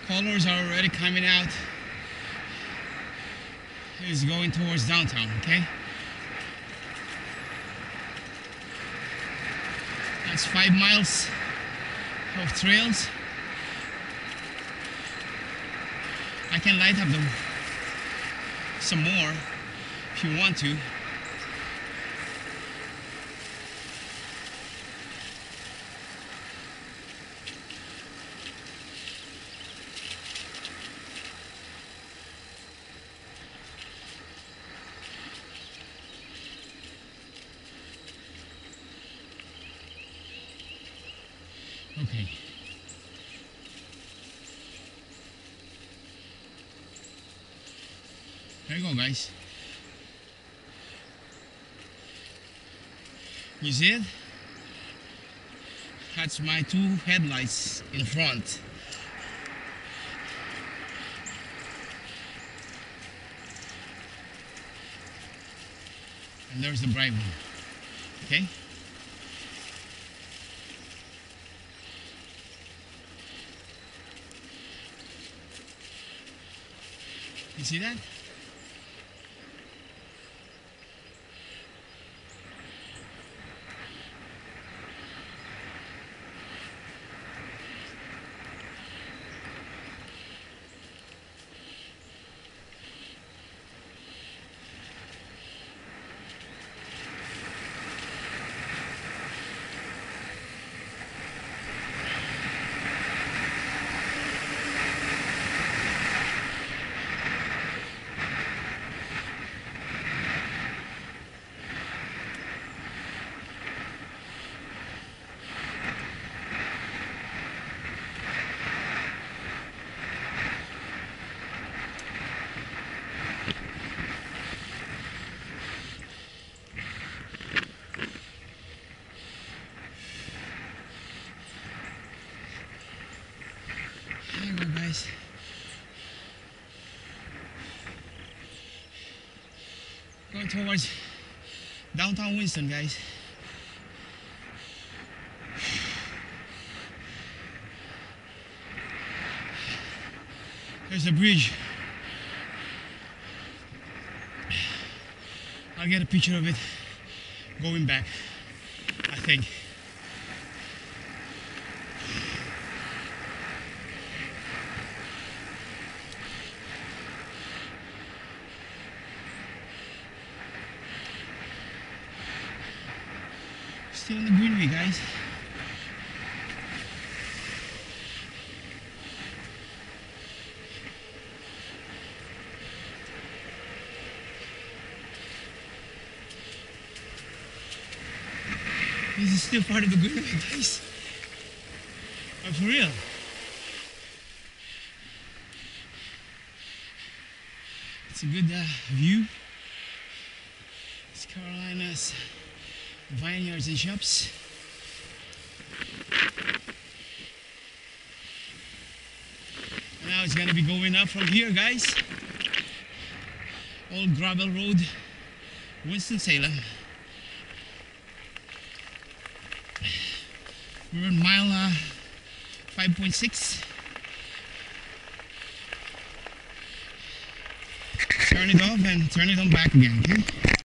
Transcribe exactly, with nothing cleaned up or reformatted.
Colors are already coming out. It's going towards downtown, okay? That's five miles of trails. I can light up the, some more if you want to. Okay. There you go, guys. You see it? That's my two headlights in front. And there's the bright one. Okay? You see that? There you go, guys. Going towards downtown Winston, guys. There's a bridge. I'll get a picture of it going back, I think. Still in the greenery, guys. This is still part of the greenery, guys. But for real. It's a good uh, view. It's Carolina's vineyards and shops. And now it's gonna be going up from here, guys. Old gravel road, Winston-Salem. We're on mile uh, five point six. Turn it off and turn it on back again, okay?